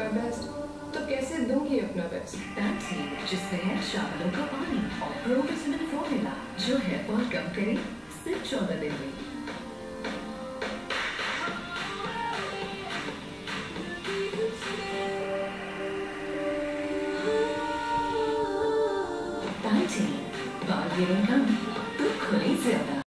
Best, तो कैसे दूंगी अपना बेस्ट? पैंटीन जिसमें है चावलों का पानी और प्रोविटामिन फॉर्मूला जो हेयर फॉल कम करे सिर्फ 14 दिन में। पैंटीन बाल गिरे कम तो खुले ज्यादा।